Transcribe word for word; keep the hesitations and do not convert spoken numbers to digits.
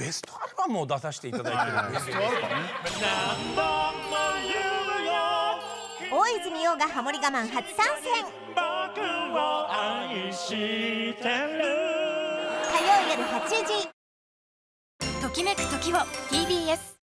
ベストアルバムを出させていただいてるんですよ。 大泉洋がハモリ我慢初参戦。火曜夜はちじ。 ときめく時を ティービーエス